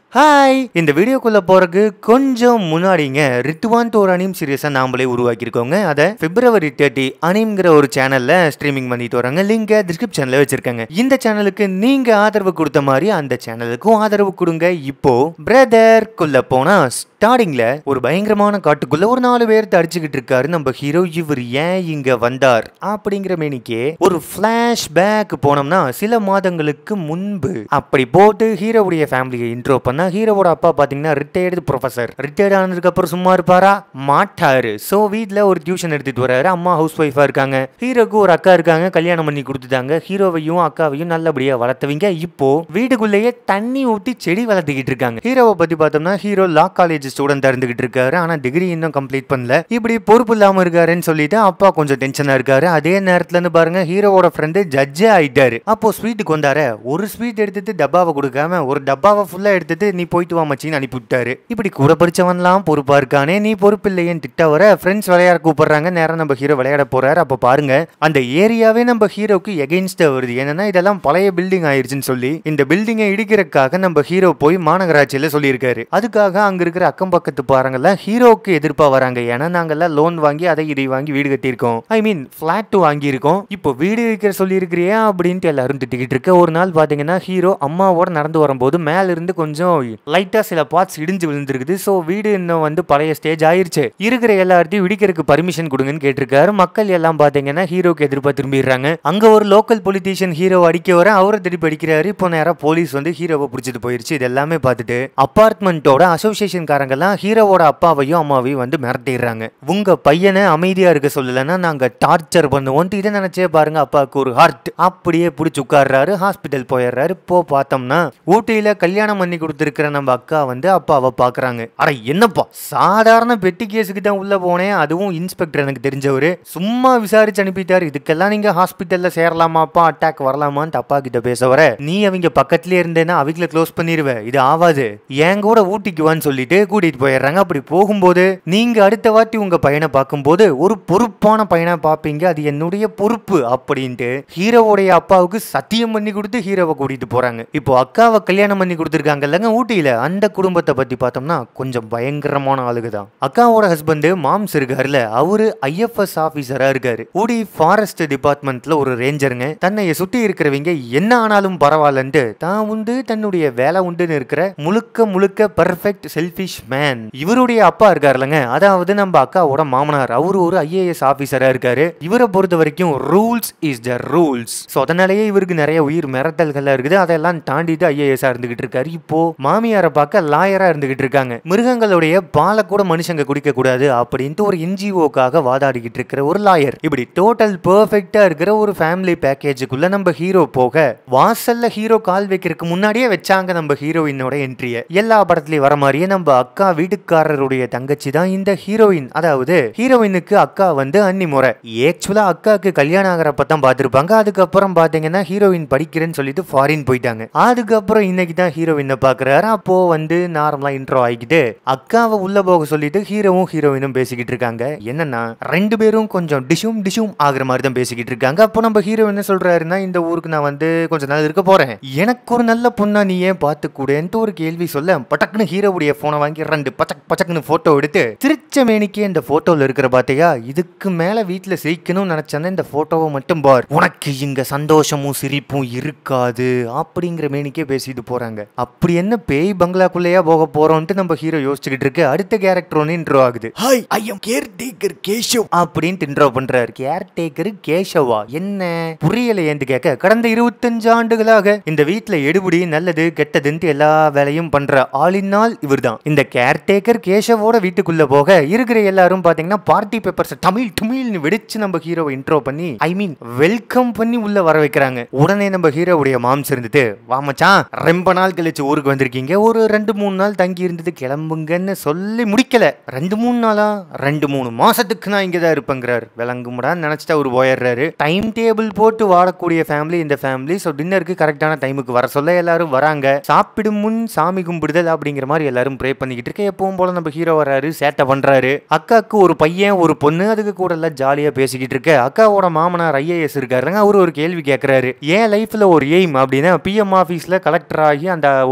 Hi, இந்த வீடியோக்குள்ள போறதுக்கு கொஞ்சம் முன்னாடிங்க ரித்துவான் ஒரு அனிம் சீரியஸா நாமளே உருவாக்கியிருக்கோங்க. அதை February 30 அனிம்ங்கிற ஒரு சேனல்ல ஸ்ட்ரீமிங் பண்ணிட்டு வராங்க. லிங்க் டிஸ்கிரிப்ஷன்ல வச்சிருக்காங்க. இந்த சேனலுக்கு நீங்க ஆதரவு கொடுத்த மாதிரி அந்த சேனலுக்கும் ஆதரவு கொடுங்க. இப்போ பிரதர் குள்ள போனா ஸ்டார்டிங்ல ஒரு பயங்கரமான காட்டுக்குள்ள ஒரு 4 பேர் அடிச்சுக்கிட்டு இருக்காரு நம்ம ஹீரோ. இவர் ஏன் இங்க வந்தார் அப்படிங்கிற மேனிக்கே ஒரு பிளாஷ் பேக் போனோம்னா சில மாதங்களுக்கு முன்பு அப்படி போட்டு ஹீரோவுடைய ஃபேமிலியை இன்ட்ரோ பண்ணா ஹீரோவோட அப்பா பாத்தீங்கன்னா ரிட்டையர்டு ப்ரொஃபசர். ரிட்டையர்ட் ஆனதுக்கு அப்புறம் சும்மா இருப்பாரா? மாட்டாரு. சோ வீட்ல ஒரு டியூஷன் எடுத்துட்டு வராரு. அம்மா ஹவுஸ் ஒய்ஃபா இருக்காங்க. ஹீரோக்கு ஒரு அக்கா இருக்காங்க. கல்யாணம் பண்ணி கொடுத்துட்டாங்க. ஹீரோவையும் அக்காவையும் நல்லபடியா வளர்த்தவங்க. இப்போ வீடுக்குள்ளேயே தண்ணி ஊத்தி செடி வளர்த்துக்கிட்டு இருக்காங்க. ஹீரோவை பத்தி பார்த்தோம்னா ஹீரோ லா காலேஜ் ஸ்டூடெண்டா இருந்துகிட்டு இருக்காரு. ஆனா டிகிரி இன்னும் கம்ப்ளீட் பண்ணல. இப்படி பொறுப்பு இல்லாம இருக்காருன்னு சொல்லிட்டு அப்பா கொஞ்சம் டென்ஷனா இருக்காரு. அதே நேரத்துல இருந்து பாருங்க ஹீரோவோட ஃப்ரெண்டு ஜட்ஜே ஆயிட்டாரு. அப்போ ஸ்வீட்டுக்கு வந்தாரு. ஒரு ஸ்வீட் எடுத்துட்டு டப்பாவை கொடுக்காம ஒரு டப்பாவை ஃபுல்லா எடுத்துட்டு நீ போயிட்டு வா மச்சின்னு அனுப்பி விட்டாரு. இப்படி கூட படிச்சவன்லாம் பொறுப்பா இருக்கானே, நீ பொறுப்பு இல்லையேன்னு திட்ட வர ஃப்ரெண்ட்ஸ் விளையாட கூப்பிடுறாங்க. நேரம் நம்ம ஹீரோ விளையாட போறாரு. அப்ப பாருங்க அந்த ஏரியாவே நம்ம ஹீரோக்கு எகெயின்ஸ்டா வருது. ஏன்னா இதெல்லாம் பழைய பில்டிங் ஆயிருச்சுன்னு சொல்லி இந்த பில்டிங்கை இடிக்கிறதுக்காக நம்ம ஹீரோ போய் மாநகராட்சியில சொல்லியிருக்காரு. அதுக்காக அங்க இருக்கிற அக்கம் பக்கத்து பாருங்கல்ல ஹீரோக்கு எதிர்ப்பா வராங்க. ஏன்னா நாங்கெல்லாம் லோன் வாங்கி அதை இதை வாங்கி வீடு கட்டியிருக்கோம். ஐ மீன் பிளாட் வாங்கி இருக்கோம். இப்போ வீடு இருக்கிற சொல்லி இருக்கிறியா அப்படின்ட்டு எல்லாரும் திட்டிக்கிட்டு இருக்க. ஒரு நாள் பாத்தீங்கன்னா ஹீரோ அம்மாவோட நடந்து வரும்போது மேல இருந்து கொஞ்சம் லைட்டா சில பார்ட்ஸ் இடிஞ்சு விழுந்திருக்குது. சோ வீடு இன்னும் பழைய ஸ்டேஜ் ஆயிருச்சு. இருக்கிற எல்லாத்தையும் இடிக்கிறதுக்கு பர்மிஷன் கொடுங்கன்னு கேட்டிருக்காரு. மக்கள் எல்லாம் பாத்தீங்கன்னா ஹீரோக்கு எதிர்ப்பா திரும்பிடுறாங்க. அங்க ஒரு லோக்கல் பொலிட்டீஷியன் ஹீரோ அடிக்க வர அவரை திருப்பி அடிக்கிறாரு. இப்போ நேரம் போலீஸ் ஹீரோவை பிடிச்சிட்டு போயிருச்சு. இது எல்லாமே பார்த்துட்டு அபார்ட்மெண்டோட அசோசியேஷன் காரங்கெல்லாம் ஹீரோவோட அப்பாவையும் அம்மாவையும் மிரட்டிடுறாங்க. உங்க பையனை அமைதியா இருக்க சொல்லலன்னா நாங்க டார்ச்சர் பண்ணுவோம். இதை நினைச்சே பாருங்க அப்பாவுக்கு ஒரு ஹார்ட் அப்படியே பிடிச்சி உட்கார்றாரு. ஹாஸ்பிட்டல் போயிடுறாரு. இப்போ பார்த்தோம்னா ஊட்டியில கல்யாணம் பண்ணி கொடுத்துருக்கிற நம்ம அக்கா அப்பாவை பாக்குறாங்க. அட என்னப்பா சாதாரண பெட்டி கேஸுக்கு தான் உள்ள போனேன். அதுவும் இன்ஸ்பெக்டர் எனக்கு தெரிஞ்சவரு சும்மா விசாரிச்சு அனுப்பிட்டாரு. இதுக்கெல்லாம் நீங்க ஹாஸ்பிட்டல்ல சேரலாமாப்பா, அட்டாக் வரலாமான்னு அப்பா கிட்ட பேச வர நீ அவங்க பக்கத்திலே இருந்தேன்னா அவங்கள க்ளோஸ் பண்ணிடுவேன். இது ஆவாது, என் கூட ஊட்டிக்கு வான்னு சொல்லிட்டு கூட்டிட்டு போயிடுறாங்க. அப்படி போகும்போது நீங்க அடுத்த வாட்டி உங்க பையனை பார்க்கும்போது ஒரு பொறுப்பான பையனை பார்ப்பீங்க. அது என்னுடைய பொறுப்பு அப்படின்ட்டு ஹீரோவுடைய அப்பாவுக்கு சத்தியம் பண்ணி கொடுத்து ஹீரோவை கூட்டிட்டு போறாங்க. இப்போ அக்காவை கல்யாணம் பண்ணி கொடுத்துருக்காங்க இல்லங்க ஊட்டியில, அந்த குடும்பத்தை பத்தி பார்த்தோம்னா கொஞ்சம் பயங்கரமான ஆளுக தான். அக்காவோட ஹஸ்பண்ட் மாம்ஸ் இருக்காருல்ல, அவரு IFS ஆபீசரா இருக்காரு. ஊட்டி ஃபாரஸ்ட் டிபார்ட்மெண்ட்ல ஒரு ரேஞ்சருங்க. தன்னை சுத்தி இருக்கிறவங்க என்ன ஆனாலும் பரவாயில்லன்ட்டு தான் உண்டு தன்னுடைய வேலை உண்டுன்னு இருக்கிற முழுக்க முழுக்க பெர்ஃபெக்ட் செல்ஃபிஷ் மேன். இவருடைய அப்பா இருக்காருலங்க, அதாவது நம்ம அக்காவோட மாமனார், அவரு ஒரு IAS ஆபீசரா இருக்காரு. இவரை பொறுத்த வரைக்கும் rules is the rules. So அதனாலேயே இவருக்கு நிறைய உயிர் மிரட்டல்கள் இருக்குது. அதெல்லாம் தாண்டிட்டு IAS இருந்துகிட்டு இருக்காரு. இப்போ மாமியாரை பார்க்க லாயரா இருந்துகிட்டு இருக்காங்க. மிருகங்களுடைய பாலை கூட மனுஷங்க குடிக்க கூடாது அப்படின்ட்டு ஒரு NGOக்காக வாதாடிக்கிட்டு இருக்கிற ஒரு லாயர். இப்படி டோட்டல் பெர்ஃபெக்ட்டா இருக்கிற ஒரு ஃபேமிலி பேக்கேஜுக்குள்ள நம்ம ஹீரோ போக வாசல்ல ஹீரோ கால் வைக்கிறதுக்கு முன்னாடியே வச்சாங்க நம்ம ஹீரோயினோட என்ட்ரிய. எல்லா படத்துலயும் வர மாதிரியே நம்ம அக்கா வீட்டுக்காரருடைய தங்கச்சி தான் இந்த ஹீரோயின். அதாவது ஹீரோயினுக்கு அக்கா அன்னி முறை. ஆக்சுவலா அக்காக்கு கல்யாணம் ஆகிறப்ப தான் பார்த்திருப்பாங்க. அதுக்கப்புறம் பாத்தீங்கன்னா ஹீரோயின் படிக்கிறேன்னு சொல்லிட்டு ஃபாரின் போயிட்டாங்க. அதுக்கப்புறம் இன்னைக்கு தான் ஹீரோயினை பாக்குறாரு. அப்போ நார்மலா இன்ட்ரோ ஆகிட்டு அக்காவை உள்ள போக சொல்லிட்டு ஹீரோவும் ஹீரோயினும் பேசிக்கிட்டு இருக்காங்க. என்னன்னா ரெண்டு பேரும் கொஞ்சம் டிஷும் ஆகுற மாதிரி தான் பேசிக்கிட்டு இருக்காங்க. அப்போ நம்ம ஹீரோ என்ன சொல்றாருன்னா, இந்த ஊருக்கு நான் கொஞ்ச நாள் இருக்க போறேன், எனக்கு ஒரு நல்ல பொண்ணா நீ ஏன் பார்த்து கூடன்ட்டு ஒரு கேள்வி சொல்ல பட்டக்குன்னு ஹீரோவுடைய போனை வாங்கி 2 பச்சக்குன்னு போட்டோ எடுத்து திருச்ச மேனிக்கே இந்த போட்டோல இருக்கிற பாத்தையா, இதுக்கு மேல வீட்டுல சிரிக்கணும்னு நினைச்சேன்னா இந்த போட்டோவை மட்டும் பார், உனக்கு இங்க சந்தோஷமும் சிரிப்பும் இருக்காது அப்படிங்கிற மேனிக்கே பேசிட்டு போறாங்க. அப்படி என்ன பேய் பங்களாக்குள்ளேயா போக போறோம்ட்டு நம்ம ஹீரோ யோசிச்சுக்கிட்டு இருக்கு. அடுத்த கேரக்டர் இன்ட்ரோ ஆகுது. Hi, I am caretaker Keshav அப்படின்ட்டு இன்ட்ரோ பண்றாரு. கேர்டேக்கர் கேஷவா என்ன புரியல ஏன்னு கேட்க, கடந்த 25 ஆண்டுகளாக இந்த வீட்டுல எடுபடி நல்லது கெட்டதுன்ட்டு எல்லா வேலையும் பண்ற ஆளினால் இவர் தான். இந்த கேர்டேக்கர் கேஷவோட வீட்டுக்குள்ள போக இருக்கிற எல்லாரும் பாத்தீங்கன்னா பார்ட்டி பேப்பர்ஸ் தமிழ்னு வெடிச்சு நம்ம ஹீரோவை இன்ட்ரோ பண்ணி ஐ மீன் வெல்கம் பண்ணி உள்ள வர வைக்கிறாங்க. உடனே நம்ம ஹீரோவுடைய மாம்ஸ் இருந்துட்டு, வா மச்சான் ரொம்ப நாள் கழிச்சு ஊருக்கு வந்திருக்கீங்க, ஒரு 2-3 நாள் தங்கி இருந்தது கிளம்புங்கன்னு சொல்லி முடிக்கல. 2-3 நாளா 2-3 மாசத்துக்கு நான் இங்கதான் இருப்பேங்கிறார். விளங்குமுடான்னு நினைச்சிட்டு அவர் போயிடுறாரு. டைம் டேபிள் போட்டு வாழக்கூடிய ஃபேமிலி இந்த ஃபேமிலி. ஸோ டின்னருக்கு கரெக்டான டைமுக்கு வர சொல்ல எல்லாரும் வராங்க. சாப்பிடும் முன் சாமி கும்பிடுதல் அப்படிங்கிற மாதிரி எல்லாரும் ப்ரே பண்ணிக்கிட்டு இருக்க. எப்பவும் போல நம்ம ஹீரோ வராரு, சேட்டை பண்றாரு. அக்காவுக்கு ஒரு பையன் ஒரு பொண்ணு, அதுக்கு கூட எல்லாம் ஜாலியா பேசிக்கிட்டு இருக்க. அக்காவோட மாமனார் IAS இருக்காருங்க. அவரு ஒரு கேள்வி கேட்கிறாரு, ஏன் லைஃப்ல ஒரு எய்ம் அப்படின்னா PM ஆபீஸ்ல கலெக்டர் ஆகி அந்த ஒரு போஸ்டிங்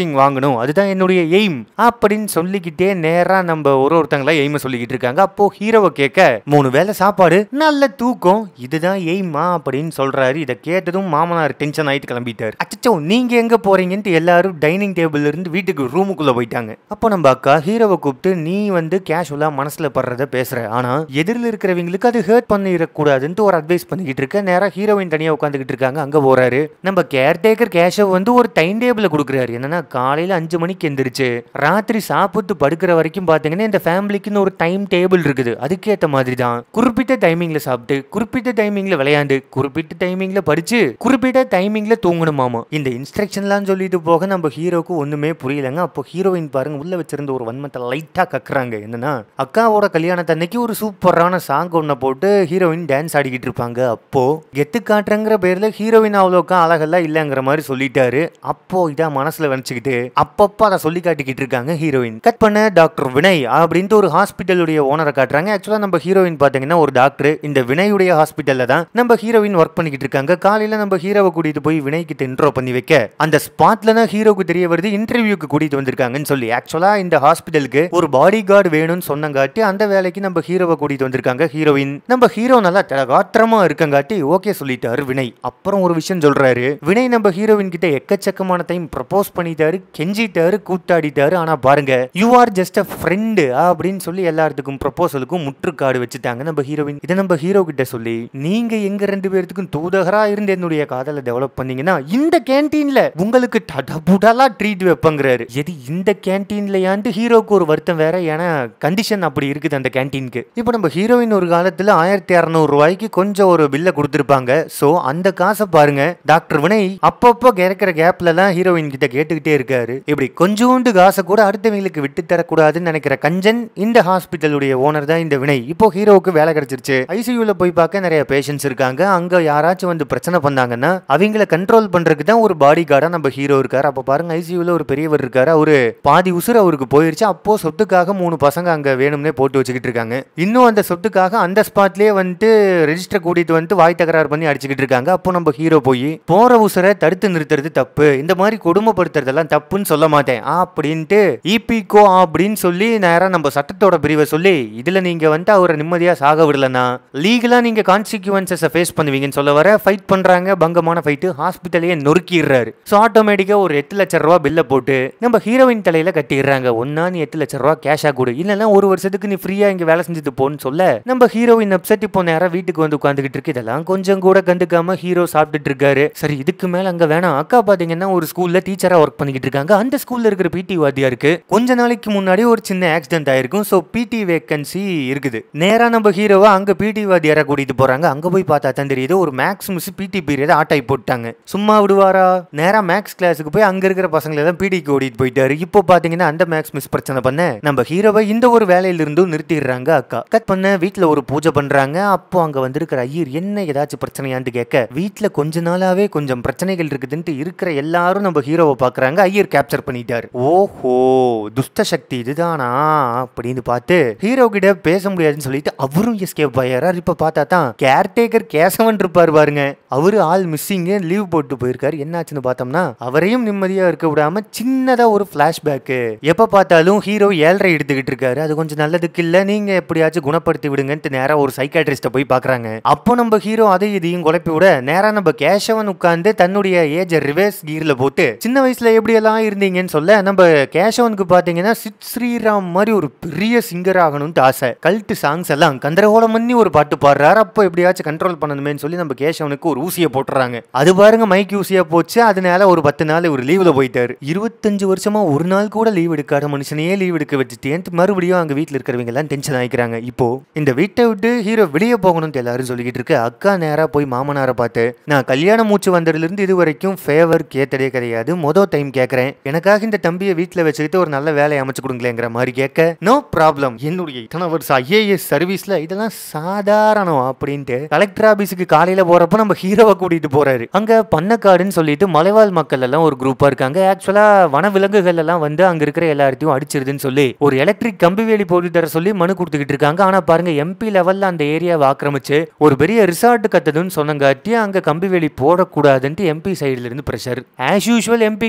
போஸ்டிங் வாங்கணும், அதுதான் என்னுடைய எய்ம் அப்படின்னு சொல்லிக்கிட்டே நேரா நம்ம ஒருத்தங்களா எய்ம சொல்லிக்கிட்டு இருக்காங்க. அப்போ ஹீரோவை கேட்க 3 வேளை சாப்பாடு, நல்ல தூக்கம், இதுதான் எய்மா அப்படின்னு சொல்றாரு. இதை கேட்டதும் மாமனார் டென்ஷன் ஆயிட்டு கிளம்பிட்டாரு. அச்சோ நீங்க எங்க போறீங்கன்ட்டு எல்லாரும் டைனிங் டேபிள் இருந்து வீட்டுக்கு ரூமுக்குள்ள போயிட்டாங்க. அப்போ நம்ம அக்கா ஹீரோவை கூப்பிட்டு, நீ கேஷுவலா மனசுல படுறத பேசுற, ஆனா எதிரில் இருக்கிறவங்களுக்கு அது ஹர்ட் பண்ணிடக்கூடாதுன்னு ஒரு அட்வைஸ் பண்ணிக்கிட்டு இருக்க. நேரா ஹீரோயின் தனியா உட்காந்துக்கிட்டு இருக்காங்க. அங்க போறாரு. நம்ம கேர்டேக்கர் கேஷவ் ஒரு டைம் டேபிள் கொடுக்குறாரு. என்னன்னா காலையில 5 மணிக்கு எந்திரிச்சு ராத்திரி சாப்பிட்டு படுக்கிற வரைக்கும் பாத்தீங்கன்னா இந்த ஃபேமிலிக்குன்னு ஒரு டைம் டேபிள் இருக்குது. அதுக்கேற்ற மாதிரி தான் குறிப்பிட்ட டைமிங்ல சாப்பிட்டு, குறிப்பிட்ட டைமிங்ல விளையாண்டு, குறிப்பிட்ட டைமிங்ல படிச்சு, குறிப்பிட்ட டைமிங்ல தூங்கணுமாமா. இந்த இன்ஸ்ட்ரக்ஷன்லாம் சொல்லிட்டு போக நம்ம ஹீரோக்கு ஒண்ணுமே புரியலங்க. அப்போ ஹீரோயின் பாருங்க உள்ள வச்சிருந்த ஒரு வன்மத்தை லைட்டா கக்குறாங்க. என்னன்னா அக்காவோட கல்யாணத்தன்னைக்கு ஒரு சூப்பரான சாங் ஒன்ன போட்டு ஹீரோயின் டான்ஸ் ஆடிக்கிட்டு இருப்பாங்க. அப்போ கெத்து காட்டுறங்கிற பேர்ல ஹீரோயின் அவ்வளோக்கா அழகெல்லாம் இல்லங்கிற மாதிரி சொல்லிட்டாரு. அப்போ இதான் மனசுல வச்சுக்கிட்டு அப்பப்போ அதை சொல்லி காட்டிக்கிட்டு இருக்காங்க ஹீரோயின். கட் பண்ண டாக்டர் வினய் அப்படின்ட்டு ஒரு ஹாஸ்பிட்டலுடைய ஓனரை காட்டுறாங்க. ஆக்சுவலா நம்ம ஹீரோயின் பாத்தீங்கன்னா ஒரு டாக்டர். இந்த வினயுடைய ஹாஸ்பிட்டல்ல தான் நம்ம ஹீரோயின் ஒர்க் பண்ணிக்கிட்டு இருக்காங்க. காலையில நம்ம ஹீரோவை கூட்டிட்டு போய் வினய் கிட்ட இன்ட்ரோ பண்ணி வைக்க அந்த ஸ்பாட்ல தான் ஹீரோக்கு தெரிய வருது இன்டர்வியூக்கு கூட்டிட்டு வந்திருக்காங்கன்னு சொல்லி. ஆக்சுவலா இந்த ஹாஸ்பிட்டலுக்கு ஒரு பாடி கார்டு வேணும்னு சொன்னங்காட்டி அந்த வேலைக்கு நம்ம ஹீரோவை கூட்டிட்டு வந்திருக்காங்க ஹீரோயின். நம்ம ஹீரோ நல்லா தலகாத்திரமா இருக்கங்காட்டி ஓகே சொல்லிட்டாரு வினய். அப்புறம் ஒரு விஷயம் சொல்றாரு வினய், நம்ம ஹீரோயின் கிட்ட எக்கச்சக்கமான டைம் ப்ரப்போஸ் பண்ணிட்டாரு, கெஞ்சிட்டாரு, கூத்தாடிட்டாரு. ஆனா பாருங்க you are just a friend அப்படின்னு சொல்லி எல்லாத்துக்கும் ப்ரப்போசலுக்கும் முற்றுக்காடு வச்சுட்டாங்க நம்ம ஹீரோயின். இதை நம்ம ஹீரோ கிட்ட சொல்லி, நீங்க எங்க 2 பேர்த்துக்கும் தூதகரா இருந்து என்னுடைய காதலை டெவலப் பண்ணீங்கன்னா இந்த கேன்டீன்ல உங்களுக்கு டடபுடலா ட்ரீட் வைப்பங்கிறாரு. எது இந்த கேன்டீன்லயாண்டு ஹீரோக்கு ஒரு வருத்தம் வேற. ஏன்னா கண்டிஷன் அப்படி இருக்குது அந்த கேன்டீனுக்கு. இப்போ நம்ம ஹீரோயின் ஒரு காலத்துல 1600 ரூபாய்க்கு கொஞ்சம் ஒரு பில்ல கொடுத்திருப்பாங்க. சோ அந்த காசை பாருங்க டாக்டர் வினய் அப்பப்போ கேட்கிற கேப்ல எல்லாம் ஹீரோயின் கிட்ட கேட்டுக்கிட்டே இருக்காரு. இப்படி கொஞ்சோண்டு காசை கூட அடுத்தவங்களுக்கு விட்டு தரக்கூடாதுன்னு நினைக்கிற கஞ்சன் இந்த ஹாஸ்பிட்டலுடைய ஓனர் தான் இந்த வினய். இப்போ ஹீரோவுக்கு வேலை கிடைச்சிருச்சு. ஐசியூல போய் பார்க்க நிறைய பேஷண்ட்ஸ் இருக்காங்க. அங்க யாராச்சும் பிரச்சனை பண்ணாங்கன்னா அவங்கள கண்ட்ரோல் பண்றதுக்கு தான் ஒரு பாடி கார்டா நம்ம ஹீரோ இருக்காரு. அப்ப பாருங்க ஐசியூல ஒரு பெரியவர் இருக்காரு. அவரு பாதி உசுறு அவருக்கு போயிருச்சு. அப்போ சொத்துக்காக 3 பசங்க அங்க வேணும்னே போட்டு வச்சுக்கிட்டு இருக்காங்க. இன்னும் அந்த சொத்துக்காக அந்த ஸ்பாட்லயே ரெஜிஸ்டர் கூட்டிட்டு வாய் தகராறு பண்ணி அடிச்சுக்கிட்டு இருக்காங்க. அப்போ நம்ம ஹீரோ போய் போற உசுரை தடுத்து நிறுத்துறது தப்பு, இந்த மாதிரி கொடுமைப்படுத்துறதெல்லாம் தப்புன்னு சொல்ல மாட்டேன் அப்படின்ட்டு இபிகோ அப்படின்னு சொல்லி நேரா நம்ம சட்டத்தோட பிரிவை சொல்லி, இதுல நீங்க அவரை நிம்மதியா சாக விடலன்னா லீகலா நீங்க கான்சிக்வன்சஸ் ஃபேஸ் பண்ணுவீங்கன்னு சொல்ல வர ஃபைட் பண்றாங்க. பங்கமான ஃபைட், ஹாஸ்பிட்டலையே நொறுக்கிடுறாரு. ஸோ ஆட்டோமேட்டிக்கா ஒரு 8 லட்சம் ரூபாய் பில்ல போட்டு நம்ம ஹீரோயின் தலையில கட்டிடுறாங்க. ஒன்னா நீ 8 லட்சம் ரூபாய் கேஷா கொடு, இல்லைன்னா 1 வருஷத்துக்கு நீ ஃப்ரீயா இங்க வேலை செஞ்சுட்டு போன்னு சொல்ல நம்ம ஹீரோயின் அப்செட். இப்போ நேரா வீட்டுக்கு உட்காந்துக்கிட்டு இருக்கு. இதெல்லாம் கொஞ்சம் கூட கண்டுக்காம ஹீரோ சாப்பிட்டுட்டு இருக்காரு. சரி இதுக்கு மேல அங்க வேணாம். அக்கா பாத்தீங்கன்னா ஒரு ஸ்கூல்ல டீச்சரா ஒர்க் பண்ணிக்கிட்டு இருக்காங்க. அந்த ஸ்கூல்ல இருக்கிற பிடி வாத்தியாருக்கு கொஞ்ச நாளைக்கு முன்னாடி ஒரு சின்ன ஆக்சிடென்ட் ஆயிருக்கும். சோ பிடி வேகன்சி இருக்குது. நேரா நம்ம ஹீரோவா அங்க பிடி வாத்தியாரா கூட்டிட்டு போறாங்க. அங்க போய் பார்த்தா தான் தெரியுது ஒரு மேக்ஸ் மிஸ் பிடி பீரியட் ஆட்டாய் போட்டாங்க. சும்மா விடுவாரா? நேரா மேக்ஸ் கிளாஸுக்கு போய் அங்க இருக்கிற பசங்களை தான் பிடிக்கு ஓடிட்டு போயிட்டாரு. இப்போ பாத்தீங்கன்னா அந்த மேக்ஸ் மிஸ் பிரச்சனை பண்ண நம்ம ஹீரோவை இந்த ஒரு வேலையில இருந்து நிறுத்திடுறாங்க அக்கா. கட் பண்ண வீட்டுல ஒரு பூஜை பண்றாங்க. அப்போ அங்க வந்திருக்கிற ஐயர் என்ன ஏதாச்சும் பிரச்சனையான்னு கேட்க வீட்டுல கொஞ்ச நாளாவே கொஞ்சம் பிரச்சனைகள் இருக்குதுன்ட்டு இருக்கிற எல்லாரும் நம்ம ஹீரோவை பாக்குறாங்க. ஐயர் கேப்சர் பண்ணிட்டாரு. ஓஹோ துஷ்ட சக்தி இதுதானா அப்படின்னு பார்த்து ஹீரோ கிட்ட பேச முடியாதுன்னு சொல்லிட்டு அவரும் எஸ்கேப் ஆயிரார். இப்ப பார்த்தா தான் கேர்டேக்கர் கேசவன் இருப்பாரு பாருங்க, அவரு ஆள் மிஸ்ஸிங் லீவ் போட்டு போயிருக்காரு. என்னாச்சுன்னு பார்த்தோம்னா அவரையும் நிம்மதியா இருக்க விடாம சின்னதா ஒரு பிளாஷ்பேக். எப்ப பார்த்தாலும் ஹீரோ 7.5 எடுத்துக்கிட்டு இருக்காரு. அது கொஞ்சம் நல்லதுக்கு இல்ல, நீங்க எப்படியாச்சும் குணப்படுத்தி விடுங்கன்ட்டு நேரா ஒரு சைக்காட்ரிஸ்ட போய் பாக்குறாங்க. அப்போ நம்ம ஹீரோ அதை இதையும் குழப்பி விட நேரா நம்ம கேசவன் உட்கார்ந்து தன்னுடைய ஏஜ் ரிவர்ஸ் கீர்ல போட்டு சின்ன வயசுல எப்படி எல்லாம் இருந்தீங்கன்னு சொல்ல நம்ம கேசவனுக்கு பாத்தீங்கன்னா சித் ஸ்ரீராம் மாதிரி ஒரு பெரிய சிங்கர் ஆகணும்னு ஆசை. கல்ட் சாங்ஸ் எல்லாம் கந்தரகோலம் பண்ணி ஒரு பாட்டு பாடுறாரு. அப்போ எப்படியாச்சும் கண்ட்ரோல் பண்ணணுமே சொல்லி நம்ம கேசவனுக்கு ஒரு ஊசியை போட்டுறாங்க. அது பாருங்க மைக் ஊசியா போச்சு. அதனால ஒரு 10 நாள் ஒரு லீவ்ல போயிட்டாரு. 25 வருஷமா ஒரு நாள் கூட லீவ் எடுக்காத மனுஷனையே லீவ் எடுக்க வச்சுட்டு மறுபடியும் அங்க வீட்டுல இருக்கிறவங்க எல்லாம் டென்ஷன் ஆயிக்கிறாங்க. இப்போ இந்த வீட்டை விட்டு ஹீரோ வெளியே போகணும்னு எல்லாரும் சொல்லிக்கிட்டு இருக்கு. அக்கா நேரா போய் மாமனாரை பார்த்து, நான் கல்யாணம் மூச்சு வந்ததுல இருந்து இது வரைக்கும் ஃபேவர் கேட்டதே கிடையாது, மொதல் டைம் கேட்கறேன், எனக்காக இந்த தம்பியை வீட்டுல வச்சுக்கிட்டு ஒரு நல்ல வேலையை அமைச்சு கொடுங்களேங்கிற மாதிரி கேட்க, நோ ப்ராப்ளம், என்னுடைய இத்தனை வருஷம் ஐஏஎஸ் சர்வீஸ்ல இதெல்லாம் சாதாரணம் அப்படின்ட்டு கலெக்டர் ஆபீஸுக்கு காலையில போறப்ப நம்ம ஹீரோவை கூட்டிட்டு போறாரு. அங்க பண்ணக்காடுன்னு சொல்லிட்டு மலைவாழ் மக்கள் எல்லாம் ஒரு குரூப்பா இருக்காங்க. ஆக்சுவலா வனவிலங்குகள் எல்லாம் அங்க இருக்கிற எல்லாத்தையும் அடிச்சிருதுன்னு சொல்லி ஒரு எலக்ட்ரிக் கம்பி வேலி போட்டு தர சொல்லி மனு கொடுத்துக்கிட்டு இருக்காங்க. ஆனா பாருங்க எம்பி லெவல்ல அந்த ஏரியாவை ஆக்கிரமிச்சு ஒரு பெரிய ரிசார்ட் கத்துதுன்னு சொன்னங்காட்டி அங்க கம்பி வேலி போடக்கூடாதுன்ட்டு எம்பி சைடுல இருந்து பிரஷர். ஆஸ் யூஷுவல் எம்பிக்கு ஃபேவர்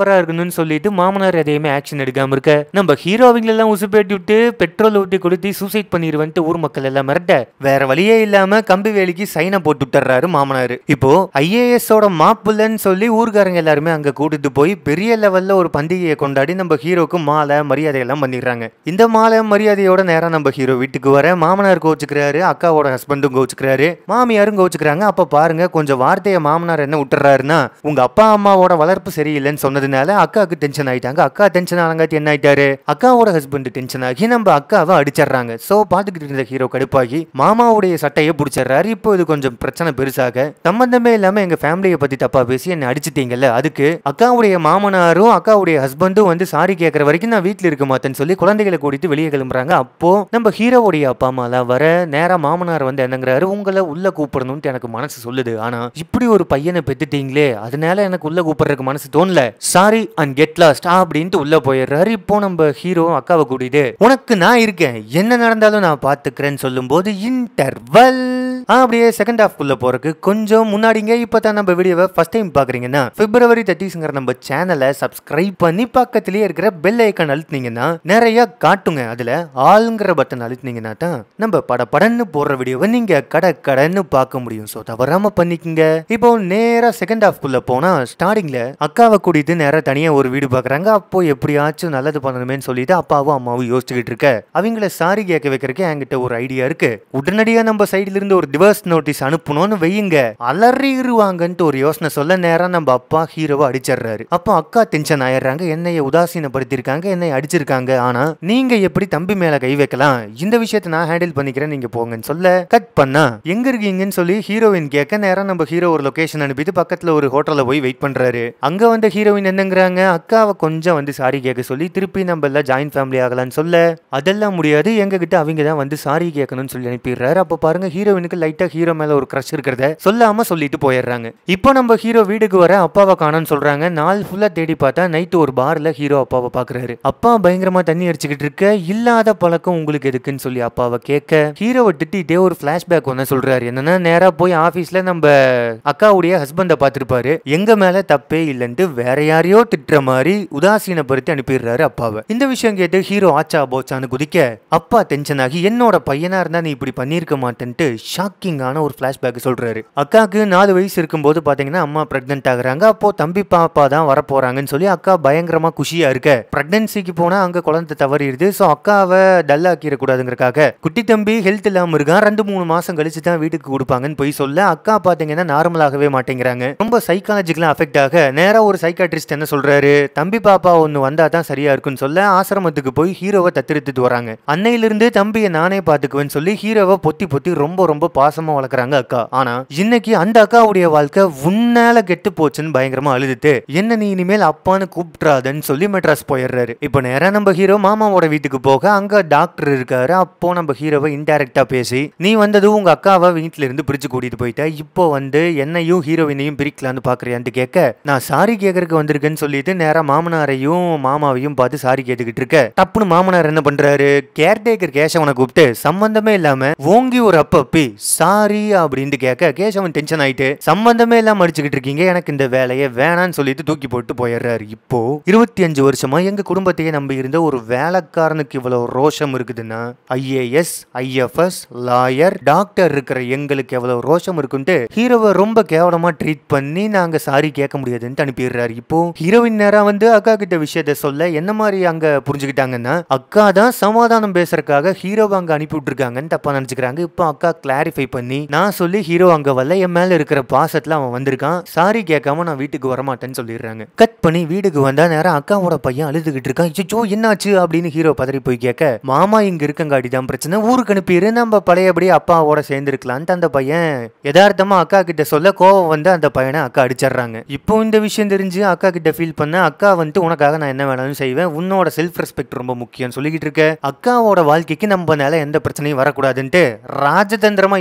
தவறா இருக்கணும்னு சொல்லிட்டு மாமனார் எதையுமே ஆக்ஷன் எடுக்காம இருக்க நம்ம ஹீரோவிங்களெல்லாம் உசுப்பேட்டி விட்டு பெட்ரோல் ஊட்டி கொடுத்து சூசைட் பண்ணிடுவன்ட்டு ஊர் மக்கள் எல்லாம் மிரட்ட வேற வழியே இல்லாம கம்பி வேலிக்கு சைனை போட்டு விட்டுறாரு மாமனார். இப்போ IAS ஓட மாப்பிள்ளன்னு சொல்லி ஊர்காரங்க எல்லாருமே அங்க கூட்டிட்டு போய் பெரிய லெவல்ல ஒரு பண்டிகையை கொண்டாடி நம்ம ஹீரோக்கு மாலை மரியாதை எல்லாம் பண்ணிடுறாங்க. இந்த மாலை மரியாதையோட நேரம் நம்ம ஹீரோ வீட்டுக்கு வர மாமனார் கோச்சுக்கிறாரு, அக்காவோட ஹஸ்பண்டும் கோச்சுக்கிறாரு, மாமியாரும் கோச்சுக்கிறாங்க. அப்ப பாருங்க கொஞ்சம் வார்த்தையை மாமனார் என்ன விட்டுறாருன்னா உங்க அப்பா அம்மாவோட வளர்ப்பு சரியில்லைன்னு சொன்னதுனால அக்காவுக்கு டென்ஷன் ஆயிட்டாங்க. அக்கா டென்ஷன் ஆனங்காட்டி என்ன ஆயிட்டாரு, அக்காவோட ஹஸ்பண்ட் டென்ஷன் ஆகி நம்ம அக்காவை அடிச்சிடறாங்க. சோ பாத்துக்கிட்டு இருந்த ஹீரோ கடுப்பாகி மாமாவுடைய சட்டையை பிடிச்சிடறாரு. இப்போ இது கொஞ்சம் பிரச்சனை பெருசாக சம்பந்தமே இல்லாம எங்க ஃபேமிலியை பத்தி தப்பா பேசி என்ன அடிச்சிட்டீங்கல்ல, அதுக்கு அக்காவுடைய மாமனாரும் அக்காவுடைய ஹஸ்பண்டும் வந்து சாரி கேட்கற வரைக்கும் நான் வீட்டுல இருக்க மாட்டேன்னு சொல்லி குழந்தைகளை கூட்டிட்டு வெளியே கிளம்புறாங்க. அப்போ நம்ம ஹீரோவுடைய அப்பா அம்மா எல்லாம் வர நேரா மாமனார் வந்து என்னங்கிறாரு, உங்களை உள்ள கூப்பிடணும்னு எனக்கு மனசு சொல்லுது, ஆனா இப்படி ஒரு பையனை பெத்துட்டீங்களே அதனால எனக்கு உள்ள கூப்பிடுறதுக்கு மனசு தோணல, சாரி அண்ட் கெட் லாஸ்ட் அப்படின்ட்டு உள்ள போயிடுறாரு. இப்போ நம்ம ஹீரோ அக்காவை கூட்டிட்டு உனக்கு நான் இருக்கேன் என்ன நடந்தாலும் நான் பாத்துக்கிறேன்னு சொல்லும் போது இன்டர்வல் அப்படியே செகண்ட் ஹாஃப் குள்ள போறதுக்கு கொஞ்சம் முன்னாடிங்க. இப்பதான் நம்ம வீடியோவை ஃபர்ஸ்ட் டைம் பாக்குறீங்கன்னா February 30th நம்ம சேனலை சப்ஸ்கிரைப் பண்ணி பக்கத்திலேயே இருக்கிற பெல் ஐக்கான் அழுத்தினீங்கன்னா நிறைய காட்டுங்க, அதுல ஆளுங்கிற பட்டன் அழுத்தினீங்கன்னா தான் நம்ம படன்னு போடுற வீடியோவை நீங்க கடன்னு பார்க்க முடியும். சோ தவறாம பண்ணிக்கங்க. இப்போ நேரா செகண்ட் ஹாஃப் குள்ள போனா ஸ்டார்டிங்ல அக்காவை கூட்டிட்டு நேரா தனியா ஒரு வீடு பாக்குறாங்க. அப்போ எப்படியாச்சும் நல்லது பண்ணணுமேன்னு சொல்லிட்டு அப்பாவும் அம்மாவும் யோசிச்சுக்கிட்டு இருக்க அவங்கள சாரி கேட்க வைக்கிறதுக்கு என்கிட்ட ஒரு ஐடியா இருக்கு. உடனடியா நம்ம சைடுல இருந்து ஒரு டிவர்ஸ் நோட்டீஸ் அனுப்பணும்னு வையுங்க, அலறிடுவாங்கன்ட்டு ஒரு யோசனை சொல்ல நேரம் நம்ம அப்பா ஹீரோவை அடிச்சிடுறாரு. அப்போ அக்கா டென்ஷன் ஆயிடுறாங்க, என்னைய உதாசீனப்படுத்திருக்காங்க, என்னை அடிச்சிருக்காங்க, ஆனா நீங்க எப்படி தம்பி மேல கை வைக்கலாம், இந்த விஷயத்தை நான் ஹேண்டில் பண்ணிக்கிறேன் நீங்க போங்கன்னு சொல்ல கட் பண்ணா எங்க இருக்கீங்கன்னு சொல்லி ஹீரோயின் கேட்க நேரம் நம்ம ஹீரோ ஒரு லொகேஷன் அனுப்பிட்டு பக்கத்துல ஒரு ஹோட்டல்ல போய் வெயிட் பண்றாரு. அங்க வந்து ஹீரோயின் என்னங்கிறாங்க, அக்காவை கொஞ்சம் வந்து சாரி கேட்க சொல்லி திருப்பி நம்ம எல்லாம் ஜாயின்ட் ஃபேமிலி ஆகலான்னு சொல்ல அதெல்லாம் முடியாது, எங்க கிட்ட அவங்க தான் வந்து சாரி கேட்கணும்னு சொல்லி அனுப்பிடுறாரு. அப்ப பாருங்க ஹீரோயினுக்கு லைட்டா ஹீரோ மேல ஒரு கிரஷ் இருக்கிறத சொல்லாம சொல்லிட்டு போயிடுறாங்க. இப்போ நம்ம ஹீரோ வீட்டுக்கு வர அப்பாவை காணோம்னு சொல்றாங்க. நாள் ஃபுல்லா தேடி பார்த்தா நைட்டு ஒரு பார்ல ஹீரோ அப்பாவை பாக்குறாரு. அப்பா பயங்கரமா தண்ணி அடிச்சுக்கிட்டு இருக்க, இல்லாத பழக்கம் உங்களுக்கு எதுக்குன்னு சொல்லி அப்பாவை கேட்க ஹீரோவை திட்டிட்டே ஒரு பிளாஷ்பேக் ஒன்னு சொல்றாரு. என்னன்னா நேரா போய் ஆபீஸ்ல நம்ம அக்காவுடைய ஹஸ்பண்ட பாத்துருப்பாரு, எங்க மேல தப்பே இல்லைன்ட்டு வேற யாரையோ திட்டுற மாதிரி உதாசீனப்படுத்தி அனுப்பிடுறாரு அப்பாவை. இந்த விஷயம் கேட்டு ஹீரோ ஆச்சா போச்சான்னு குதிக்க அப்பா டென்ஷன் ஆகி என்னோட பையனா இருந்தா நீ இப்படி பண்ணிருக்க மாட்டேன்ட்டு ஷாக்கிங்கான ஒரு பிளாஷ்பேக் சொல்றாரு. அக்காவுக்கு 4 வயசு இருக்கும்போது பாத்தீங்கன்னா அம்மா பிரெக்னென்ட் ஆகுறாங்க. அப்போ தம்பி பாப்பா தான் வர போறாங்கன்னு சொல்லி அக்கா பயங்கரமா குஷியா இருக்க பிரெக்னன்சிக்கு போனா அங்க குழந்தை தவறிடுது. சோ அக்காவை டல்லாக்கிட கூடாதுங்கிறக்காக குட்டி தம்பி ஹெல்த் இல்லாம இருக்கான், 2-3 மாசம் கழிச்சு தான் வீட்டுக்கு கொடுப்பாங்கன்னு போய் சொல்ல அக்கா பாத்தீங்கன்னா நார்மலாகவே மாட்டேங்கிறாங்க. ரொம்ப சைக்காலஜிக்கலா அஃபெக்ட் ஆக நேரா ஒரு சைக்காட்ரிஸ்ட் என்ன சொல்றாரு, தம்பி பாப்பா ஒன்னு வந்தா தான் சரியா இருக்குன்னு சொல்ல ஆசிரமத்துக்கு போய் ஹீரோவை தத்தெடுத்துட்டு வராங்க. அன்னையிலிருந்து தம்பியை நானே பாத்துக்குவேன்னு சொல்லி ஹீரோவை பொத்தி ரொம்ப பாசமா வளர்க்குறாங்க அக்கா. ஆனா இன்னைக்கு அந்த அக்காவுடைய வாழ்க்கை உன்னால கெட்டு போச்சுன்னு பயங்கரமா அழுதுட்டு என்ன நீ இனிமேல் அப்பான்னு கூப்பிட்றாதன்னு சொல்லி மெட்ராஸ் போயிடுறாரு. இப்போ நேரா நம்ம ஹீரோ மாமாவோட வீட்டுக்கு போக அங்க டாக்டர் இருக்காரு. அப்போ நம்ம ஹீரோவை இன்டைரக்டா பேசி நீ வந்தது உங்க அக்காவை வீட்டுல இருந்து பிரிச்சு கூட்டிட்டு போயிட்ட, இப்போ வந்து என்னையும் ஹீரோயினையும் பிரிக்கலான்னு பாக்குறியான்னு கேட்க நான் சாரி கேட்கறதுக்கு வந்திருக்கேன்னு சொல்லிட்டு நேரா மாமனாரையும் மாமாவையும் பார்த்து சாரி கேட்டுக்கிட்டு இருக்க தப்புன்னு மாமனார் என்ன பண்றாரு, கேர்டேக்கர் கேசவனை கூப்பிட்டு சம்பந்தமே இல்லாம ஓங்கி ஒரு அப்பப்பி சாரி அப்படின்ட்டு கேட்க கேசவன் டென்ஷன் ஆயிட்டு சம்பந்தமே இல்லாம அடிச்சுக்கிட்டு இருக்கீங்க, எனக்கு இந்த வேலையை வேணான்னு சொல்லிட்டு தூக்கி போட்டு போயிடுறாரு. இப்போ 25 வருஷமா எங்க குடும்பத்தையே நம்பி இருந்த ஒரு வேலைக்காரனுக்கு இவ்வளவு ரோஷம் இருக்குதுன்னா IAS IFS லாயர் டாக்டர் இருக்கிற எங்களுக்கு எவ்வளவு ரோஷம் இருக்குன்ட்டு ஹீரோவை ரொம்ப கேவலமா ட்ரீட் பண்ணி நாங்க சாரி கேட்க முடியாதுன்னு அனுப்பிடுறாரு. இப்போ ஹீரோயின் நேரா வந்து அக்கா கிட்ட விஷயத்த சொல்ல என்ன மாதிரி அங்க புரிஞ்சுக்கிட்டாங்கன்னா அக்கா தான் சமாதானம் பேசுறதுக்காக ஹீரோவை அங்க அனுப்பி விட்டுருக்காங்கன்னு தப்பா நினைச்சுக்கிறாங்க. இப்போ அக்கா கிளாரிஃபை பண்ணி நான் சொல்லி ஹீரோ அங்க வரல, என் மேல இருக்கிற பாசத்துல அவன் வந்திருக்கான், சாரி கேட்காம நான் வீட்டுக்கு வரமாட்டேன்னு சொல்லிடுறாங்க. கட் பண்ணி வீட்டுக்கு வந்தா நேரம் அக்காவோட பையன் அழுதுகிட்டு இருக்கான். ஐயோ என்னாச்சு அப்படின்னு ஹீரோ பதறி போய் கேட்க மாமா இங்க இருக்கங்காடி தான் பிரச்சனை, ஊருக்கு அனுப்பிடு நம்ம பழையபடி அப்பாவோட சேர்ந்துருக்கலான்ட்டு அந்த பையன் யதார்த்தமா அக்கா கிட்ட சொல்ல கோவம் வந்து அந்த பையனை அக்கா அடிச்சிடுறாங்க. இப்போ இந்த விஷயம் தெரிஞ்சு அக்கா கிட்ட ஃபீல் பண்ண அக்கா வந்துட்டு உனக்காக நான் என்ன வேணாலும் செய்வேன், உன்னோட செல்ஃப் ரெஸ்பெக்ட் ரொம்ப முக்கியம் சொல்லிக்கிட்டு இருக்க, அக்காவோட வாழ்க்கைக்கு நம்ம மேல எந்த பிரச்சனையும் வரக்கூடாதுன்ட்டு ராஜதந்திரமா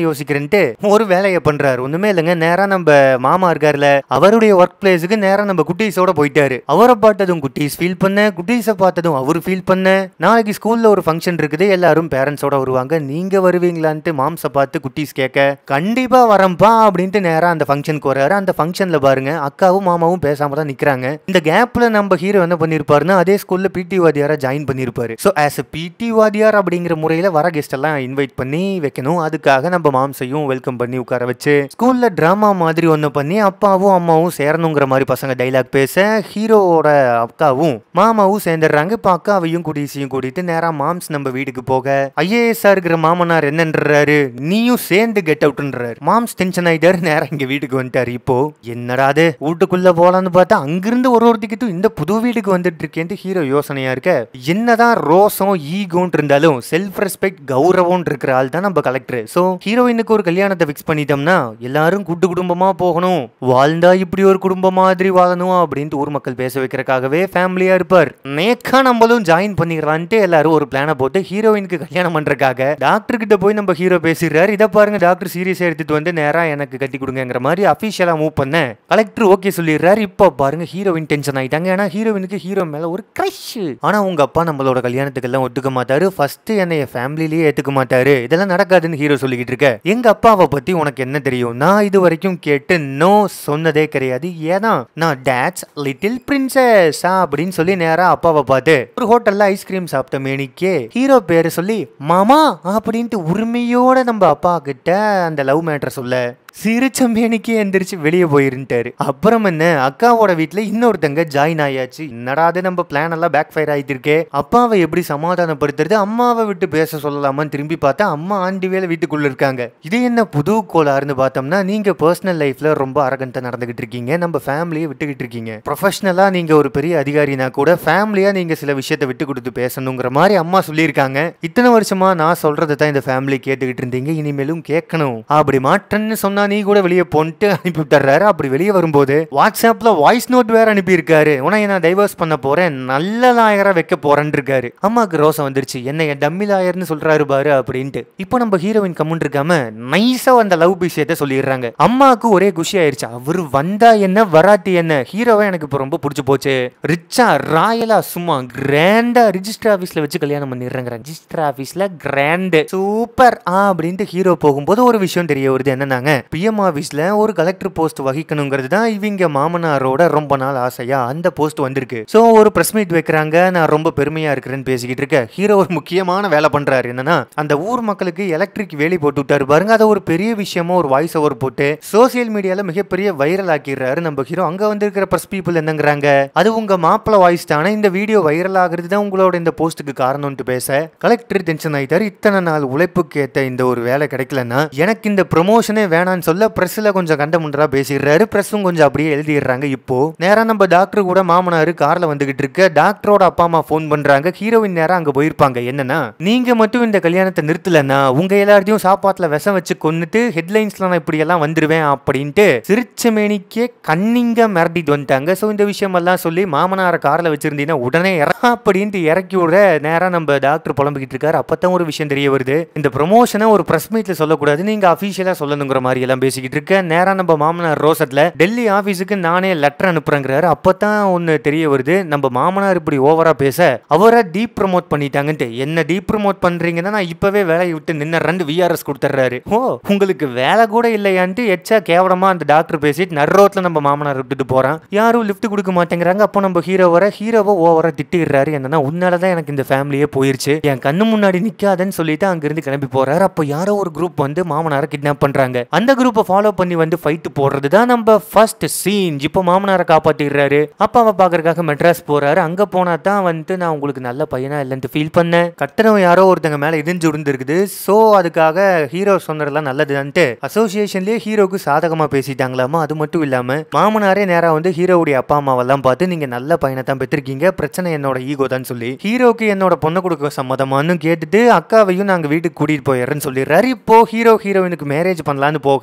தான் யோசிக்கிறேன்ட்டு ஒரு வேலையை பண்றாரு. ஒண்ணுமே இல்லைங்க, நேரா நம்ம மாமா இருக்காருல அவருடைய ஒர்க் பிளேஸுக்கு நேரா நம்ம குட்டீஸோட போயிட்டாரு. அவரை பார்த்ததும் குட்டீஸ் ஃபீல் பண்ண, குட்டீஸை பார்த்ததும் அவரு ஃபீல் பண்ண. நாளைக்கு ஸ்கூல்ல ஒரு ஃபங்க்ஷன் இருக்குது, எல்லாரும் பேரண்ட்ஸோட வருவாங்க, நீங்க வருவீங்களான்ட்டு மாம்ஸை பார்த்து குட்டீஸ் கேட்க கண்டிப்பா வரம்பா அப்படின்ட்டு நேரா அந்த ஃபங்க்ஷனுக்கு வராரு. அந்த ஃபங்க்ஷன்ல பாருங்க அக்காவும் மாமாவும் பேசாம தான் நிக்கிறாங்க. இந்த கேப்ல நம்ம ஹீரோ என்ன பண்ணிருப்பாருன்னா அதே ஸ்கூல்ல பிடி வாதியாரா ஜாயின் பண்ணிருப்பாரு. சோ ஆஸ் எ பிடி வாதியார் அப்படிங்கிற முறையில வர கெஸ்ட் எல்லாம் இன்வைட் பண்ணி வைக்கணும். அதுக்காக நம்ம மாம்ஸையும் வெல்கம் பண்ணி உட்கார வச்சு ஸ்கூல்ல டிராமா மாதிரி ஒண்ணு பண்ணி அப்பாவும் அம்மாவும் சேரணுங்கிற மாதிரி பசங்க டைலாக் பேச ஹீரோவோட அக்காவும் மாமாவும் சேர்ந்துடுறாங்க. இப்ப அக்காவையும் குடிசையும் கூட்டிட்டு நேரா மாம்ஸ் நம்ம வீட்டுக்கு போக ஐஏஎஸ் இருக்கிற மாமனார் என்னன்றாரு, நீயும் சேர்ந்து கெட் அவுட்ன்றாரு. மாம்ஸ் டென்ஷன் ஆயிட்டாரு, நேரா இங்க வீட்டுக்கு வந்துட்டாரு. இப்போ என்னடாது வீட்டுக்குள்ள போலான்னு பார்த்தா அங்கிருந்து ஒரு டிக்கெட்டும் இந்த புது வீட்டுக்கு வந்துட்டு இருக்கேன் ஹீரோ யோசனையா இருக்க. என்னதான் ரோசம் ஈகோன்னு இருந்தாலும் செல்ஃப் ரெஸ்பெக்ட் கௌரவம் இருக்கிற ஆள் தான் நம்ம கலெக்டர். சோ ஹீரோயினுக்கு ஒரு கல்யாணத்தை ஃபிக்ஸ் பண்ணிட்டோம்னா எல்லாரும் கூட்டு குடும்பமா போகணும், வாழ்ந்தா இப்படி ஒரு குடும்பம் மாதிரி வாழணும் அப்படின்ட்டு ஊர் மக்கள் பேச வைக்கிறதுக்காகவே ஃபேமிலியா இருப்பார். நேக்கா நம்மளும் ஜாயின் பண்ணிக்கலான்ட்டு எல்லாரும் ஒரு பிளான போட்டு ஹீரோயினுக்கு கல்யாணம் பண்றதுக்காக டாக்டர் கிட்ட போய் நம்ம ஹீரோ பேசிடுறாரு. இதை பாருங்க டாக்டர் சீரியஸா எடுத்துட்டு வந்து நேரா எனக்கு கட்டி கொடுங்கிற மாதிரி அபிஷியலா மூவ் பண்ண கலெக்டர் ஓகே சொல்லிடுறாரு. இப்போ பாருங்க ஹீரோயின் டென்ஷன் ஆயிட்டாங்க. ஏன்னா ஹீரோயினுக்கு ஹீரோ மேல ஒரு கிரஷ். ஆனா உங்க அப்பா நம்மளோட கல்யாணத்துக்கு எல்லாம் ஒத்துக்க மாட்டாரு, ஃபர்ஸ்ட் என்னைய ஃபேமிலிலேயே ஏத்துக்க மாட்டாரு, இதெல்லாம் நடக்காதுன்னு ஹீரோ சொல்லிக்கிட்டு இருக்க. எங்க அப்பாவை பத்தி உனக்கு என்ன தெரியும்? நான் இது வரைக்கும் கேட்டு நோ சொன்னதே கிடையாது, ஏன்னா நான் டேட்ஸ் லிட்டில் பிரின்சஸ் அப்படின்னு சொல்லி நேரா அப்பாவை பார்த்து ஒரு ஹோட்டல்ல ஐஸ்கிரீம் சாப்பிட்ட மேனிக்கே ஹீரோ பேரு சொல்லி மாமா அப்படின்ட்டு உரிமையோட நம்ம அப்பா கிட்ட அந்த லவ் மேட்டர் சொல்ல சிரிச்ச மேனிக்கே எந்திரிச்சு வெளியே போயிருந்தாரு. அப்புறம் என்ன அக்காவோட வீட்டுல இன்னொருத்தங்க ஜாயின் ஆயாச்சு. என்னடாது நம்ம பிளான் எல்லாம் பேக் ஃபயர் ஆயிட்டு இருக்கே, அப்பாவை எப்படி சமாதானப்படுத்துறது, அம்மாவை விட்டு பேச சொல்லலாமான்னு திரும்பி பார்த்தா அம்மா ஆண்டி வேலை வீட்டுக்குள்ள இருக்காங்க. இது என்ன புது கோளாறுன்னு பார்த்தோம்னா நீங்க பர்சனல் லைஃப்ல ரொம்ப அரகண்டா நடந்துகிட்டு இருக்கீங்க, நம்ம ஃபேமிலியை விட்டுக்கிட்டு இருக்கீங்க. ப்ரொஃபஷனலா நீங்க ஒரு பெரிய அதிகாரினா கூட ஃபேமிலியா நீங்க சில விஷயத்தை விட்டு கொடுத்து பேசணுங்கிற மாதிரி அம்மா சொல்லியிருக்காங்க. இத்தனை வருஷமா நான் சொல்றதை தான் இந்த ஃபேமிலி கேட்டுக்கிட்டு இருந்தீங்க, இனிமேலும் கேட்கணும். அப்படி மாற்றன்னு சொன்னா நீ கூட வெளியே போன்ட்டு அனுப்பி விட்டுறாரு. அப்படி வெளியே வரும்போது வாட்ஸ்அப்ல வாய்ஸ் நோட் வேற அனுப்பி இருக்காரு. உனக்கு நான் டைவர்ஸ் பண்ண போறேன், நல்ல லாயரா வைக்க போறேன்னு இருக்காரு. அம்மாக்கு ரோசம் வந்துருச்சு, என்ன டம்மி லாயர்னு சொல்றாரு பாரு அப்படின்ட்டு. இப்போ நம்ம ஹீரோயின் கம்முன்னு இருக்காம நைஸா அந்த லவ் விஷயத்தை சொல்லிடுறாங்க. அம்மாவுக்கு ஒரே குஷி ஆயிருச்சு, அவரு வந்தா என்ன வராட்டி என்ன, ஹீரோவை எனக்கு இப்போ ரொம்ப பிடிச்சு போச்சு, ரிச்சா ராயலா சும்மா கிராண்டா ரிஜிஸ்டர் ஆபீஸ்ல வச்சு கல்யாணம் பண்ணிடுறாங்க. ரிஜிஸ்டர் ஆபீஸ்ல கிராண்ட் சூப்பர் அப்படின்ட்டு ஹீரோ போகும்போது ஒரு விஷயம் தெரிய வருது. என்னன்னாங்க பிஎம் ஆபீஸ்ல ஒரு கலெக்டர் போஸ்ட் வகிக்கணுங்கிறது தான் இவங்க மாமனாரோட ரொம்ப நாள் ஆசையா அந்த போஸ்ட் வந்திருக்கு. சோ ஒரு பிரஸ் மீட் வைக்கிறாங்க, நான் ரொம்ப பெருமையா இருக்கிறேன்னு பேசிக்கிட்டு இருக்க ஹீரோ ஒரு முக்கியமான வேலை பண்றாரு. என்னன்னா அந்த ஊர் மக்களுக்கு எலக்ட்ரிக் வேலி போட்டு விட்டாரு பாருங்க, அதை ஒரு பெரிய விஷயமா ஒரு வாய்ஸ் ஓவர் போட்டு சோசியல் மீடியால மிகப்பெரிய வைரல் ஆக்கிடுறாரு நம்ம ஹீரோ. அங்க வந்திருக்கிற பிரஸ் பீப்புள் என்னங்கிறாங்க, அது உங்க மாப்பிள வாய்ஸ் தானே, இந்த வீடியோ வைரல் ஆகுறது தான் உங்களோட இந்த போஸ்ட்டுக்கு காரணம்னு பேச கலெக்டர் டென்ஷன் ஆயிட்டாரு. இத்தனை நாள் உழைப்புக்கு ஏத்த இந்த ஒரு வேலை கிடைக்கலன்னா எனக்கு இந்த ப்ரமோஷனே வேணான்னு சொல்ல பிரஸ்ல கொஞ்சம் கண்டமுண்டா பேசிடுறாரு. பிரஸும் கொஞ்சம் அப்படியே எழுதிடுறாங்க. இப்போ நேரா நம்ம டாக்டர் கூட மாமனாரு கார்ல வந்துகிட்டு இருக்க டாக்டரோட அப்பா அம்மா போன் பண்றாங்க. ஹீரோயின் நேரா அங்க போயிருப்பாங்க. என்னன்னா நீங்க மட்டும் இந்த கல்யாணத்தை நிறுத்தலன்னா உங்க எல்லாத்தையும் சாப்பாட்டுல விஷம் வச்சு கொன்னுட்டு ஹெட்லைன்ஸ்ல நான் இப்படி எல்லாம் வந்துருவேன் அப்படின்ட்டு சிரிச்ச மேனிக்கே கண்ணிங்க மிரட்டிட்டு வந்துட்டாங்க. சோ இந்த விஷயம் எல்லாம் சொல்லி மாமனார கார்ல வச்சிருந்தீங்கன்னா உடனே அப்படின்ட்டு இறக்கி விட நேரா நம்ம டாக்டர் புலம்பிக்கிட்டு இருக்காரு. அப்பதான் ஒரு விஷயம் தெரிய வருது, இந்த ப்ரமோஷனை ஒரு பிரஸ் மீட்ல சொல்லக்கூடாது, நீங்க அபிஷியலா சொல்லணுங்கிற மாதிரி எல்லாம் பேசிக்கிட்டு இருக்க. நேரா நம்ம மாமனார் ரோசட்ல டெல்லி ஆபீஸுக்கு நானே லெட்டர் அனுப்புறேங்கிறாரு. அப்பதான் ஒன்னு தெரிய வருது, நம்ம மாமனார் இப்படி ஓவரா பேச அவரை டீப் ப்ரமோட் பண்ணிட்டாங்கன்ட்டு. என்ன டீப் ப்ரமோட் பண்றீங்கன்னா நான் இப்பவே வேலையை விட்டு நின்னுறேன்னு விஆர்எஸ் கொடுத்துறாரு. ஓ உங்களுக்கு வேலை கூட இல்லையான்ட்டு எச்சா கேவலமா அந்த டாக்டர் பேசிட்டு நர்ரோட்ல நம்ம மாமனார் விட்டுட்டு போறான். யாரும் லிஃப்ட் கொடுக்க மாட்டேங்கிறாங்க. அப்போ நம்ம ஹீரோவை ஓவரா திட்டிடுறாரு. என்னன்னா உன்னாலதான் எனக்கு இந்த ஃபேமிலியே போயிருச்சு, என் கண்ணு முன்னாடி நிக்காதன்னு சொல்லிட்டு அங்கிருந்து கிளம்பி போறாரு. அப்போ யாரோ ஒரு குரூப் வந்து மாமனாரை கிட்னாப் பண்றாங்க. அந்த குரூப்பை ஃபாலோ பண்ணி வந்து ஃபைட் போடுறது தான் நம்ம ஃபர்ஸ்ட் சீன். இப்போ மாமனாரை காப்பாத்திடுறாரு. அப்பாவை பாக்குறதுக்காக மெட்ராஸ் போறாரு. அங்க போனா தான் வந்து நான் உங்களுக்கு நல்ல பையனா இல்லைன்னு ஃபீல் பண்ணேன், கட்டணம் யாரோ ஒருத்தங்க மேல இடிஞ்சு விழுந்துருக்குது, சோ அதுக்காக ஹீரோ சொன்னதெல்லாம் நல்லதுதான்ட்டு அசோசியேஷன்லயே ஹீரோக்கு சாதகமா பேசிட்டாங்களாமா. அது மட்டும் இல்லாம மாமனாரே நேரா வந்து ஹீரோவுடைய அப்பா அம்மாவெல்லாம் பார்த்து நீங்க நல்ல பையனை தான் பெற்றிருக்கீங்க, பிரச்சனை என்னோட ஈகோ தான் சொல்லி ஹீரோக்கு என்னோட பொண்ணை கொடுக்க சம்மதமானு கேட்டுட்டு அக்காவையும் நாங்க வீட்டுக்கு கூட்டிட்டு போயிடுறேன்னு சொல்லிடுறாரு. இப்போ ஹீரோயினுக்கு மேரேஜ் பண்ணலான்னு போக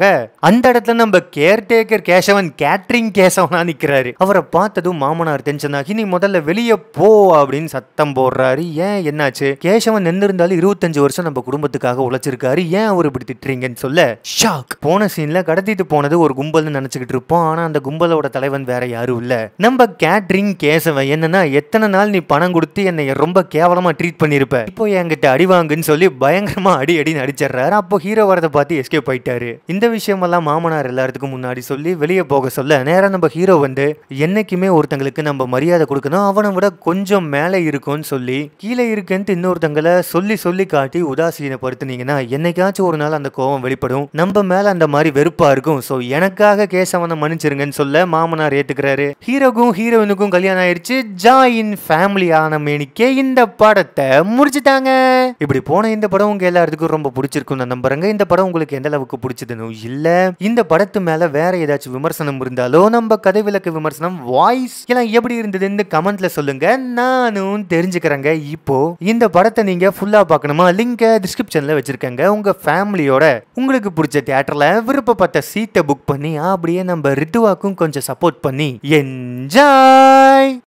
அந்த இடத்துல நம்ம கேர்டேக்கர் கேசவன் கேட்டரிங் கேசவனா நிக்கிறாரு. அவரை பார்த்ததும் மாமனார் டென்ஷன் ஆகி நீ முதல்ல வெளியே போ அப்படின்னு சத்தம் போடுறாரு. ஏன் என்னாச்சு? கேசவன் நின்னிருந்தாலும் 25 வருஷம் நம்ம குடும்பத்துக்காக உழைச்சிருக்காரு, ஏன் அவர் இப்படி திட்டுறீங்கன்னு சொல்ல ஷாக். போன சீன்ல கடத்திட்டு போனது ஒரு கும்பல்னு நினைச்சுக்கிட்டு இருப்போம். ஆனா அந்த கும்பலோட தலைவன் வேற யாரும் இல்ல, நம்ம கேட்டரிங் கேசவன். என்னன்னா எத்தனை நாள் நீ பணம் கொடுத்து என்னை ரொம்ப கேவலமா ட்ரீட் பண்ணிருப்ப, இப்போ என்கிட்ட அடி வாங்குன்னு சொல்லி பயங்கரமா அடின்னு அடிச்சிடறாரு. அப்போ ஹீரோ வரதை பார்த்து எஸ்கேப் ஆயிட்டாரு. இந்த விஷயமெல்லாம் மாமனார் எல்லாத்துக்கும் முன்னாடி சொல்லி வெளியே போக சொல்ல நேரம் நம்ம ஹீரோ வந்து என்னைக்குமே ஒருத்தங்களுக்கு நம்ம மரியாதை கொடுக்கணும், அவனை விட கொஞ்சம் மேலே இருக்கும்னு சொல்லி கீழே இருக்குன்ட்டு இன்னொருத்தங்களை சொல்லி காட்டி உதாசீனப்படுத்தினீங்கன்னா என்னைக்காச்சும் ஒரு நாள் அந்த கோவம் வெளிப்படும், நம்ம மேல அந்த மாதிரி வெறுப்பா இருக்கும். சோ எனக்காக கேசவனை மன்னிச்சிருங்கன்னு சொல்ல மாமனார் ஏத்துக்கிறாரு. ஹீரோக்கும் ஹீரோயினுக்கும் கல்யாணம் ஆயிடுச்சு. ஜாயின் ஃபேமிலி ஆன மேனிக்கே இந்த படத்தை முடிச்சுட்டாங்க. இப்படி போன இந்த படம் உங்க எல்லாத்துக்கும் ரொம்ப பிடிச்சிருக்கும் நான் நம்புறேங்க. இந்த படம் உங்களுக்கு எந்த அளவுக்கு பிடிச்சதுன்னு இல்ல இந்த படத்து மேல வேற ஏதாச்சும் விமர்சனம் இருந்தாலோ நம்ம கதை விளக்க விமர்சனம் வாய்ஸ் எல்லாம் எப்படி இருந்ததுன்னு கமெண்ட்ல சொல்லுங்க, நானும் தெரிஞ்சுக்கிறேங்க. இப்போ இந்த படத்தை நீங்க ஃபுல்லா பார்க்கணுமா? லிங்க் டிஸ்கிரிப்ஷன்ல வச்சிருக்கேங்க. உங்க ஃபேமிலியோட உங்களுக்கு பிடிச்ச தியேட்டர்ல விருப்பப்பட்ட சீட்டை புக் பண்ணி அப்படியே நம்ம ரித்துவாக்கும் கொஞ்சம் சப்போர்ட் பண்ணி என்ஜாய்.